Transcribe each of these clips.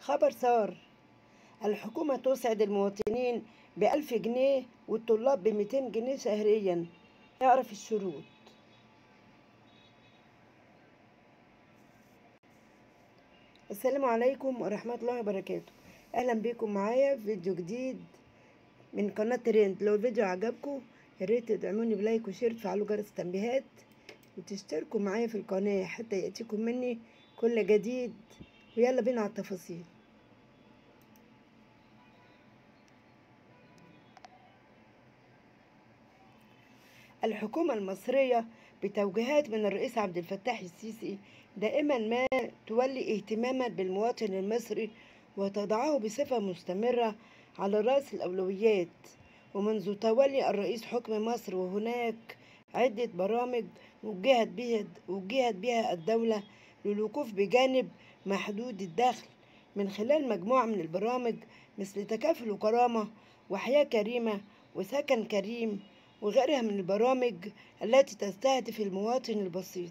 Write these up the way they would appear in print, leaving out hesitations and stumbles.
خبر سار. الحكومة تسعد المواطنين ب1000 جنيه والطلاب ب200 جنيه شهريا. اعرف الشروط. السلام عليكم ورحمة الله وبركاته. أهلا بكم معايا في فيديو جديد من قناة ترند. لو الفيديو عجبكم ياريت تدعموني بلايك وشير، تفعلوا جرس التنبيهات وتشتركوا معايا في القناة حتى يأتيكم مني كل جديد. ويلا بينا على التفاصيل. الحكومة المصرية بتوجيهات من الرئيس عبد الفتاح السيسي دائما ما تولي اهتماما بالمواطن المصري وتضعه بصفة مستمرة على رأس الأولويات. ومنذ تولي الرئيس حكم مصر وهناك عدة برامج وجهت بها الدولة للوقوف بجانب محدود الدخل من خلال مجموعة من البرامج مثل تكافل وكرامة وحياة كريمة وسكن كريم وغيرها من البرامج التي تستهدف المواطن البسيط.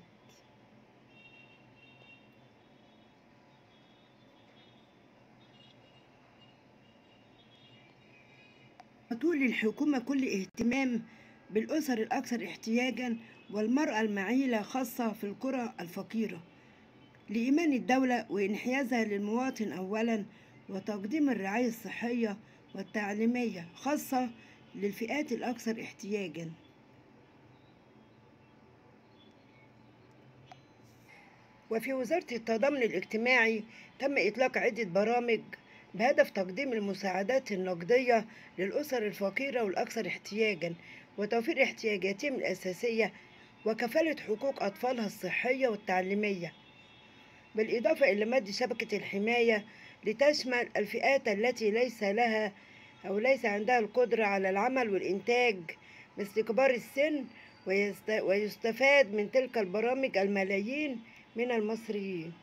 تولي الحكومة كل اهتمام بالأسر الأكثر احتياجا والمرأة المعيلة خاصة في القرى الفقيرة لإيمان الدولة وإنحيازها للمواطن أولا، وتقديم الرعاية الصحية والتعليمية خاصة للفئات الأكثر احتياجا. وفي وزارة التضامن الاجتماعي تم إطلاق عدة برامج بهدف تقديم المساعدات النقدية للأسر الفقيرة والأكثر احتياجا وتوفير احتياجاتهم الأساسية وكفالة حقوق أطفالها الصحية والتعليمية، بالإضافة إلى مد شبكة الحماية لتشمل الفئات التي ليس عندها القدرة على العمل والإنتاج مثل كبار السن، ويستفاد من تلك البرامج الملايين من المصريين.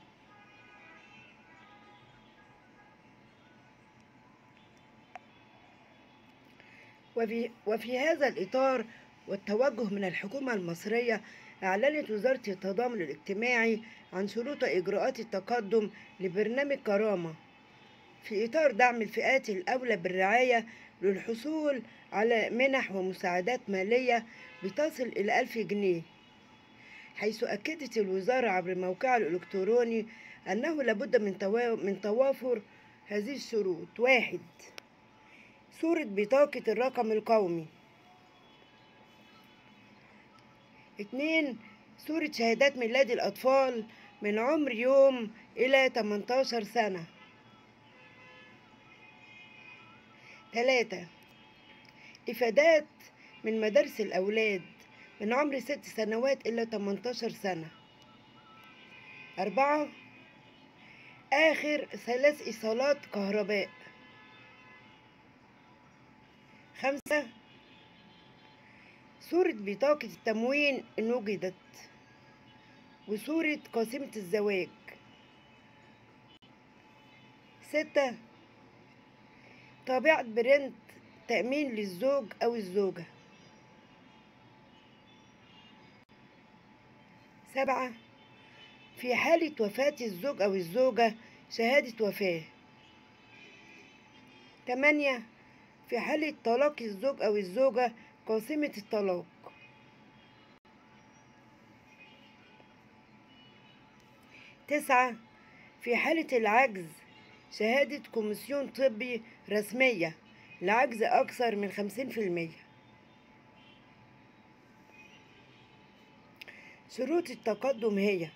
وفي هذا الإطار والتوجه من الحكومة المصرية أعلنت وزارة التضامن الاجتماعي عن شروط إجراءات التقدم لبرنامج كرامة في إطار دعم الفئات الأولى بالرعاية للحصول على منح ومساعدات مالية بتصل إلى 1000 جنيه، حيث أكدت الوزارة عبر موقعها الإلكتروني أنه لابد من توافر هذه الشروط: 1. صورة بطاقة الرقم القومي. 2. صورة شهادات ميلاد الأطفال من عمر يوم إلى 18 سنة. 3. إفادات من مدارس الأولاد من عمر 6 سنوات إلى 18 سنة. 4. آخر 3 إيصالات كهرباء. 5. صورة بطاقة التموين إن وجدت وصورة قسيمة الزواج. 6. طابعة برنت تأمين للزوج أو الزوجة. 7. في حالة وفاة الزوج أو الزوجة شهادة وفاة. 8. في حالة طلاق الزوج أو الزوجة قسيمة الطلاق. 9. في حالة العجز شهادة كوميسيون طبي رسمية لعجز أكثر من 50%. شروط التقدم هي: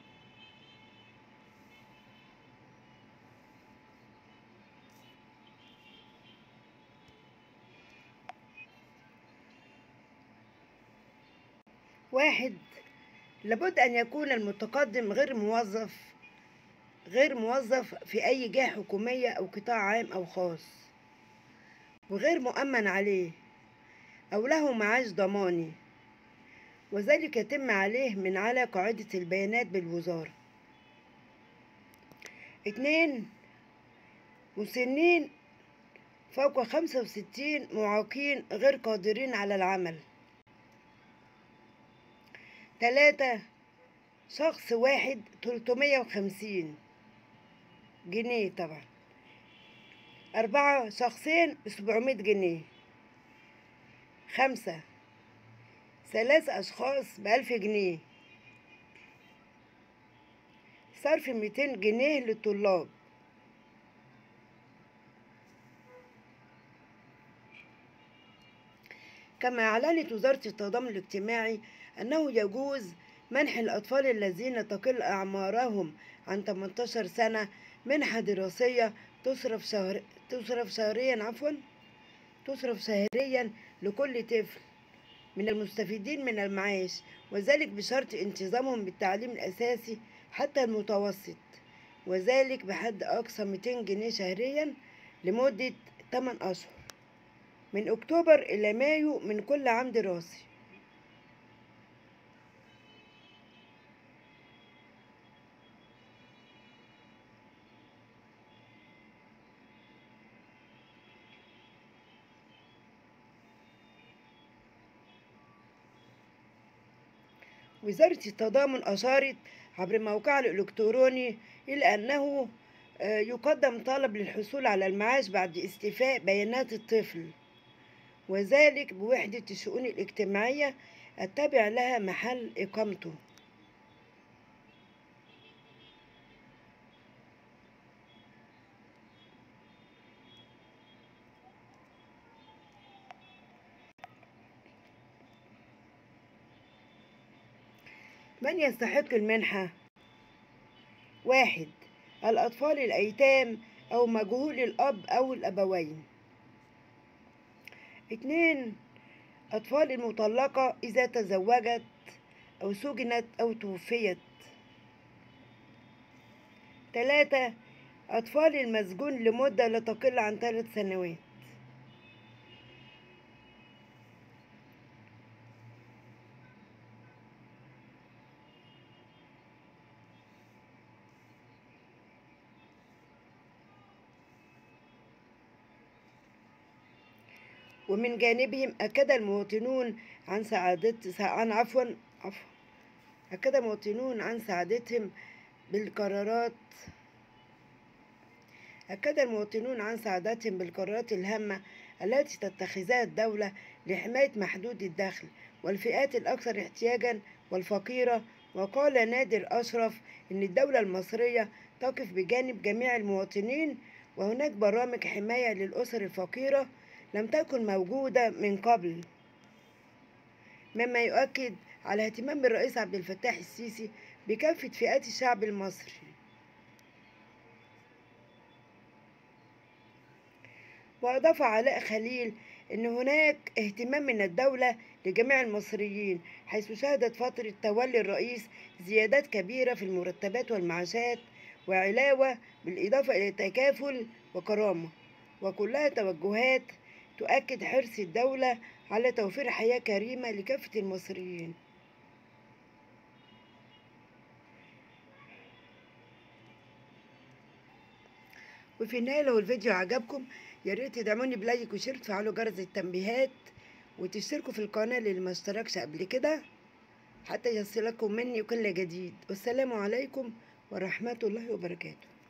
1. لابد أن يكون المتقدم غير موظف في أي جهة حكومية أو قطاع عام أو خاص، وغير مؤمن عليه أو له معاش ضماني، وذلك يتم عليه من على قاعدة البيانات بالوزارة. 2. مسنين فوق 65 معاقين غير قادرين على العمل. 3. شخص واحد 350 جنيه طبعا 4 شخصين ب700 جنيه. 5 3 أشخاص ب1000 جنيه. صرف 200 جنيه للطلاب. كما أعلنت وزارة التضامن الاجتماعي أنه يجوز منح الأطفال الذين تقل أعمارهم عن 18 سنة منحة دراسية تصرف شهريا لكل طفل من المستفيدين من المعاش، وذلك بشرط انتظامهم بالتعليم الأساسي حتى المتوسط، وذلك بحد أقصى 200 جنيه شهريا لمدة 8 أشهر من أكتوبر إلى مايو من كل عام دراسي. وزارة التضامن أشارت عبر موقعها الإلكتروني إلى أنه يقدم طلب للحصول على المعاش بعد استيفاء بيانات الطفل، وذلك بوحدة الشؤون الاجتماعية التابع لها محل إقامته. من يستحق المنحة؟ 1 الأطفال الأيتام أو مجهول الأب أو الأبوين. 2 أطفال المطلقة إذا تزوجت أو سجنت أو توفيت. 3 أطفال المسجون لمدة لا تقل عن 3 سنوات. ومن جانبهم أكد المواطنون عن سعادتهم بالقرارات الهامة التي تتخذها الدولة لحماية محدود الدخل والفئات الأكثر احتياجا والفقيرة. وقال نادر أشرف إن الدولة المصرية تقف بجانب جميع المواطنين، وهناك برامج حماية للأسر الفقيرة لم تكن موجودة من قبل، مما يؤكد على اهتمام الرئيس عبد الفتاح السيسي بكافة فئات الشعب المصري. وأضاف علاء خليل أن هناك اهتمام من الدولة لجميع المصريين، حيث شهدت فترة تولي الرئيس زيادات كبيرة في المرتبات والمعاشات وعلاوة، بالإضافة إلى تكافل وكرامة، وكلها توجهات تؤكد حرص الدولة على توفير حياة كريمة لكافة المصريين. وفي النهاية لو الفيديو عجبكم ياريت تدعموني بلايك وشير، تفعلوا جرس التنبيهات وتشتركوا في القناة اللي ما اشتركش قبل كده حتى يصلكم مني كل جديد. والسلام عليكم ورحمة الله وبركاته.